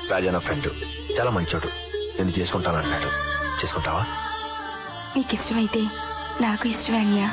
రాజా నా ఫ్రెండ్, చాలా మంచోడు. నేను చేసుకుంటానన్నాడు. చేసుకుంటావా? నీకు ఇష్టమైతే నాకు ఇష్టమే అన్యా.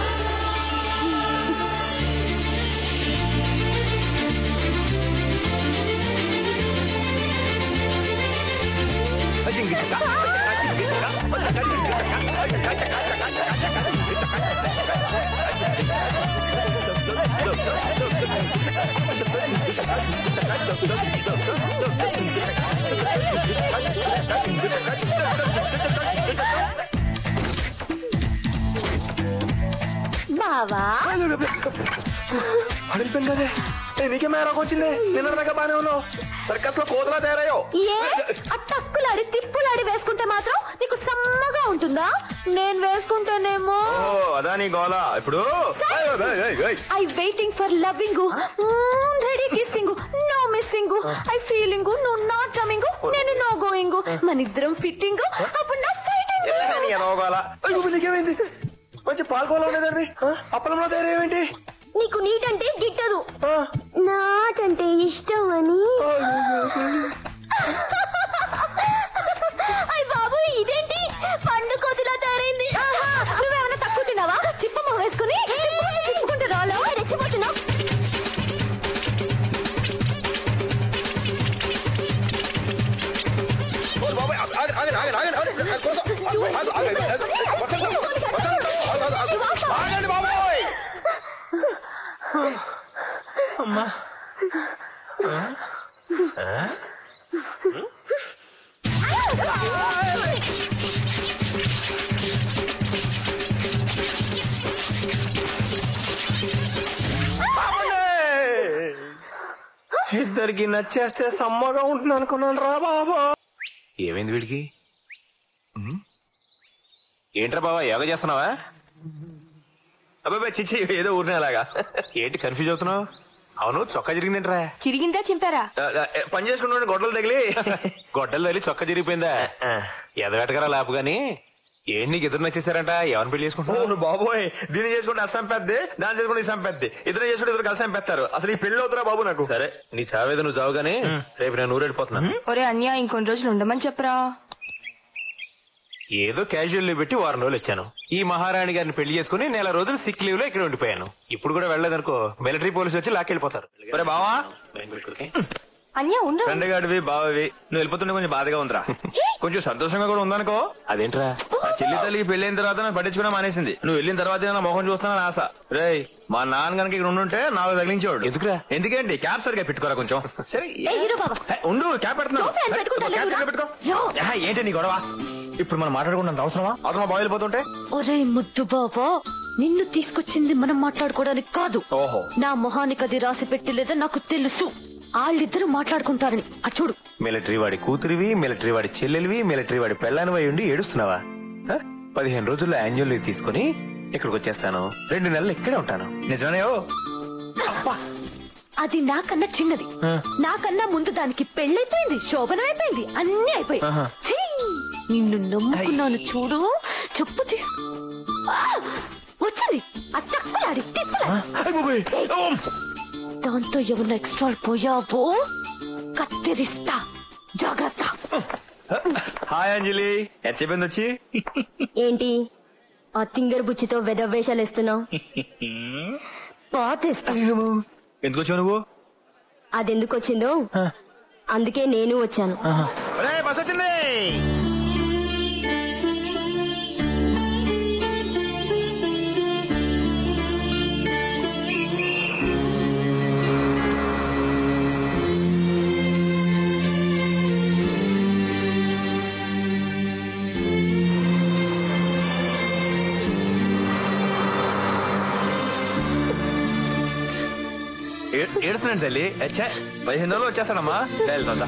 బావా అడిగిపోయింది కదే. నీకే మేరకు వచ్చింది. నిన్న దాకా బానే ఉన్నావు. సర్కస్ లో కోతలా తయారయ్యో. ఏ అట్టక్కులాడి తిప్పులాడి వేసుకుంటే మాత్రం నీకు సమ్మగా ఉంటుందా? నేను వేసుకుంటేనేమో. అదా నీ గోలా. ఇప్పుడు I waiting for loving, ready kissing, no missing, I feeling, నువ్వు నాట్ కమింగ్, నేను నో గోయింగ్, మన ఇద్దరం ఫిట్టింగ్, అప్పుడు నా ఫైటింగ్. నీకేమైంది? మంచి పాల్గొలా ఉండేదండి. అప్పలంలో తయారేంటి? నీకు నీట్ అంటే గిట్టదు, నాట్ అంటే ఇష్టం అని. అయ్య బాబు, ఇదేంటి పండు కోతిలా తయారైంది? నువ్వేమన్నా తక్కువ తిన్నావా? చిప్పమ్మ వేసుకుని తిప్పుకుంటే రాలా? రెచ్చిపోతున్నావు. అమ్మా ఇద్దరికి నచ్చేస్తే సమ్మగా ఉంటుంది అనుకున్నాను రా బాబా. ఏమైంది వీడికి? ఏంట్రా బాబా, యోగా చేస్తున్నావా? అబ్బాయి చిచ్చి, ఏదో ఊరినేలాగా. ఏంటి కన్ఫ్యూజ్ అవుతున్నావు? అవును, చొక్కా జరిగిందేంట్రా? చిరిగిందా చింపారా? పని చేసుకుంటా గొడ్డలు తగిలి. గొడ్డలు తగిలి చొక్కా జరిగిపోయిందా? ఎదగటకరా లాపు గాని. ఏం నీకు ఇద్దరు నచ్చేసారంట? ఎవరిని పెళ్లి చేసుకుంటున్నావు? బాబోయ్, దీన్ని చేసుకుంటే అస్సాం పెద్ది, దాన్ని చేసుకుంటే ఇసాం పెద్ది. ఇద్దరు చేసుకుంటే ఇద్దరు కలిసాం పెడతారు. అసలు ఈ పెళ్లి అవుతురా బాబు నాకు. సరే, నీ చావేదో నువ్వు చావు గానీ రేపు నేను ఊరెళ్ళిపోతున్నా. ఒరే అన్యా, ఇంకొన్ని రోజులు ఉండమని చెప్పరా. ఏదో క్యాజువల్ లీవ్ పెట్టి వారం రోజులు వచ్చాను. ఈ మహారాణి గారిని పెళ్లి చేసుకుని నెల రోజులు సిక్ లీవ్ లో ఇక్కడ ఉండిపోయాను. ఇప్పుడు కూడా వెళ్ళలేదనుకో మిలిటరీ పోలీసు వచ్చి లాక్కెళ్ళిపోతారు. బావా, అన్యా ఉండు. ఫ్రెండ్గాడివి బావవి, నువ్వు వెళ్ళిపోతుంటే కొంచెం బాధగా ఉందిరా. కొంచెం సంతోషంగా కూడా ఉందనుకో. అదేంట్రా, ఆ చెల్లి తల్లికి పెళ్లి అయిన తర్వాత నన్ను పట్టించుకున్నా మానేసింది. నువ్వు వెళ్ళిన తర్వాత నా మొహం చూస్తున్నాను ఆశ. రేయ్, మా నాన్న గనక ఇక్కడ ఉండుంటే నాకు తగిలించేవాడు. ఎందుకురా? ఎందుకేంటి? క్యాప్ సరిగా పెట్టుకోరా కొంచెం. సరే ఉండు, క్యాప్ పెడుతున్నావు. ఏంటి నీ గొడవ? ఇప్పుడు మనం మాట్లాడుకుంటే అవసరమా? అవసరమా బాగా వెళ్ళిపోతుంటే? ఒరే ముద్దు బావా, నిన్ను తీసుకొచ్చింది మనం మాట్లాడుకోవడానికి కాదు. ఓహో, నా మొహానికి అది రాసి పెట్టలేదో నాకు తెలుసు. వాళ్ళిద్దరూ మాట్లాడుకుంటారని. చూడు, మిలిటరీ వాడి కూతురివి, మిలిటరీ వాడి చెల్లెలివి, మిలిటరీ వాడి పెళ్ళానివై ఉండి ఏడుస్తున్నావా? 15 రోజుల్లో యాన్యువల్ లీవ్ తీసుకుని ఇక్కడికి వచ్చేస్తాను. 2 నెలలు ఇక్కడే ఉంటాను. నిజమేనా? అది నాకన్నా చిన్నది. నాకన్నా ముందు దానికి పెళ్ళైపోయింది, శోభనం అయిపోయింది, అన్ని అయిపోయి. నిన్ను నమ్ముకున్నాను చూడు. చెప్పు తీసుకో. వచ్చింది అట్టక్కులాడి దాంతో ఏమన్నా ఎక్స్ట్రా పోయావో కత్తిరిస్తా, జాగ్రత్త. హాయ్ అంజలి, ఎంత చెప్పింది వచ్చి? ఏంటి ఆ తింగర్ బుచ్చితో వెదవేషాలు ఇస్తున్నావు? పాతేస్తా. ఎందుకు వచ్చావు నువ్వు? అదెందుకు వచ్చిందో అందుకే నేను వచ్చాను. బస్ వచ్చింది. ఏడుస్తున్నాను తల్లి. 15 రోజులు వచ్చేస్తానమ్మా. వెళ్తా.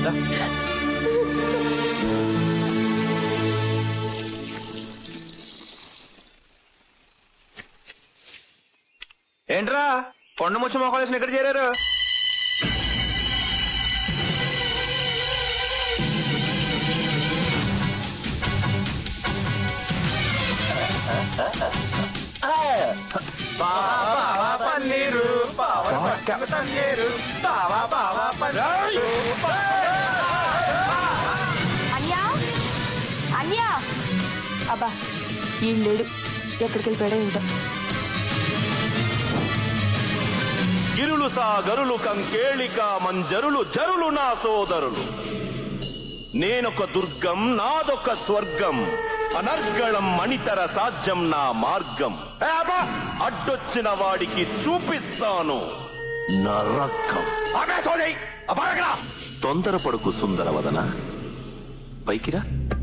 ఏంట్రా కొండ ముచ్చ మొక్కలేసిన ఇక్కడ చేరారు? పన్నీరు అబ్బా ఈ లేడు ఎక్కడికి వెళ్ళిపోయాడో ఏంటో. గిరులు సాగరులు కంకేళిక మంజరులు జరులు నా సోదరులు. నేనొక దుర్గం నాదొక స్వర్గం, అనర్గళం మణితర సాధ్యం నా మార్గం. అడ్డొచ్చిన వాడికి చూపిస్తాను నరకం. తొందరపడుకు సుందరవదన, పైకిరా.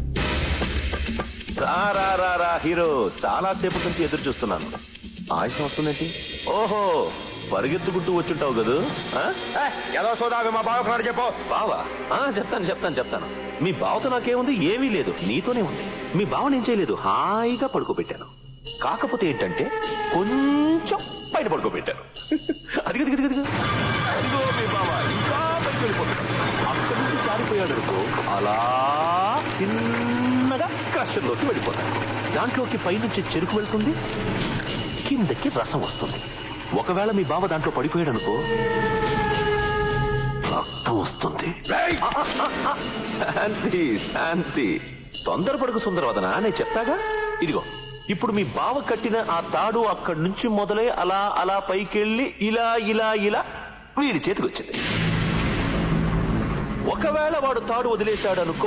రా హీరో, చాలా సేపటి నుంచి ఎదురు చూస్తున్నాను. ఆయుసం వస్తుందేంటి? ఓహో, పరిగెత్తుకుంటూ వచ్చుంటావు కదూ. ఏదో సోదావి మా బావకున్నాడు చెప్పు. బావా? చెప్తాను. మీ బావతో నాకేముంది? ఏమీ లేదు, నీతోనే ఉంది. మీ బావని ఏం చేయలేదు, హాయిగా పడుకోబెట్టాను. కాకపోతే ఏంటంటే కొంచెం పైన పడుకోబెట్టాను. అదిగో మీ బావ ఇంకా పైకి వెళ్ళిపోతాడు. అక్కడి నుంచి జారిపోయాడు అనుకో, అలా చిన్నగా క్రషర్లోకి వెళ్ళిపోతాడు. దాంట్లోకి పైనుంచి చెరుకు వెళ్తుంది, కిందకి రసం వస్తుంది. ఒకవేళ మీ బావ దాంట్లో పడిపోయాడు అనుకో, రక్తం వస్తుంది. శాంతి, తొందరపడుకు సుందరవదన, నేను చెప్తాగా. ఇదిగో, ఇప్పుడు మీ బావ కట్టిన ఆ తాడు అక్కడి నుంచి మొదలై అలా పైకెళ్ళి ఇలా వీడి చేతికి వచ్చింది. ఒకవేళ వాడు తాడు వదిలేశాడు అనుకో,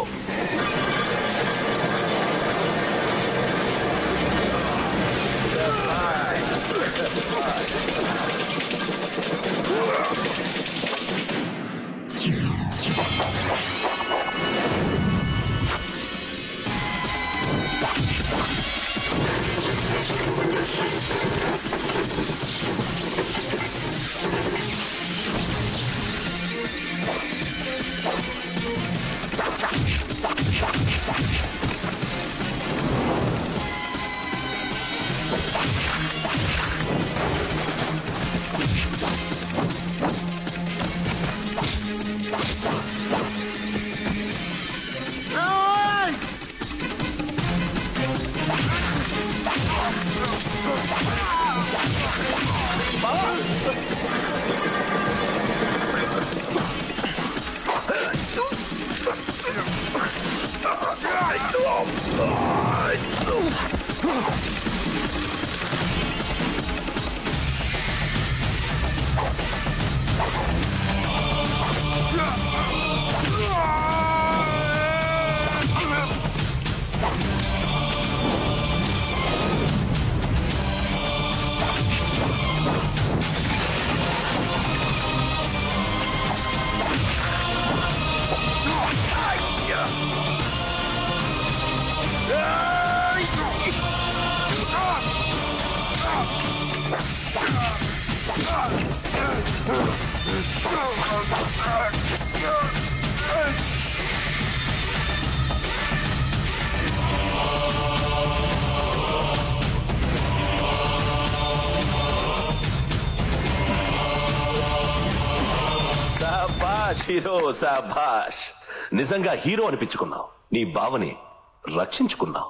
హీరో శాబాష్, నిజంగా హీరో అనిపించుకున్నావు. నీ బావని రక్షించుకున్నావు.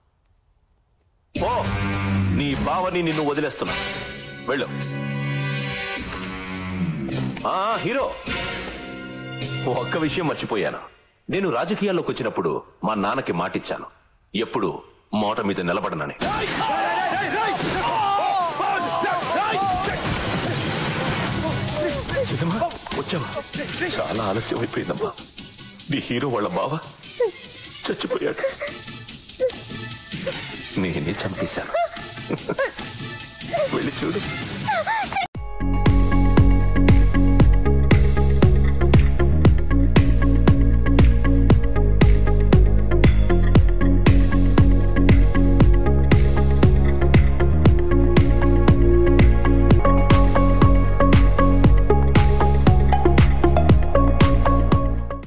ఓ, నీ బావని నిన్ను వదిలేస్తున్నా, వెళ్ళు. హీరో, ఒక్క విషయం మర్చిపోయాను. నేను రాజకీయాల్లోకి వచ్చినప్పుడు మా నాన్నకి మాటిచ్చాను, ఎప్పుడు మోట మీద నిలబడనని. వచ్చావా? చాలా ఆలస్యం అయిపోయిందమ్మా. నీ హీరో వాళ్ళ బావ చచ్చిపోయాడు. నేనే చంపేశాను. వెళ్ళి చూడు.